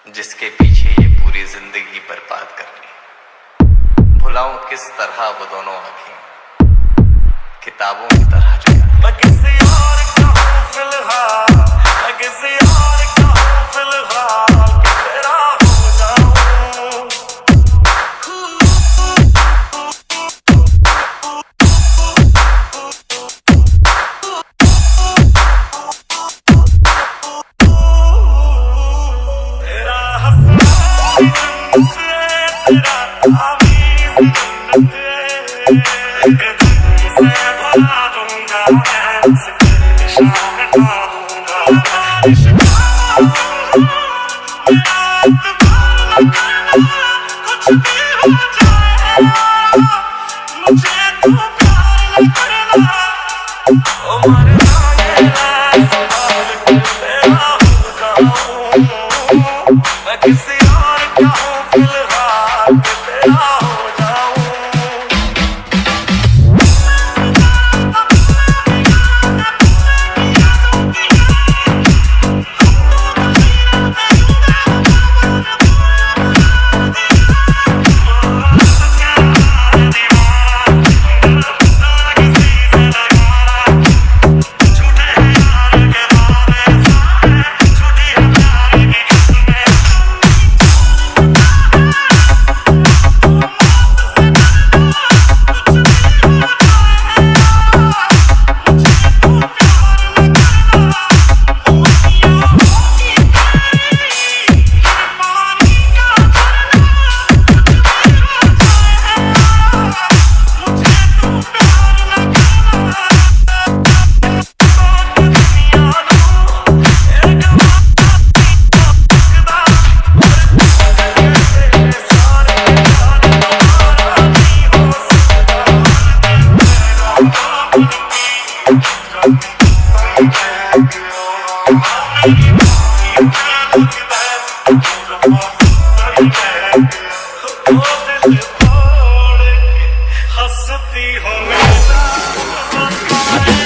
जिसके पीछे ये पूरी जिंदगी बर्बाद कर ली। भुलाऊं किस तरह वो दोनों आंखें किताबों की तरह जो मैं किसी और का हूं फिलहाल, मैं किसी और का हूं फिलहाल कि तेरा हो जाऊं। तेरा हंसना तेरा मैं किसी और का हूं फिलहाल तेरा हो जाऊं। हंसती हो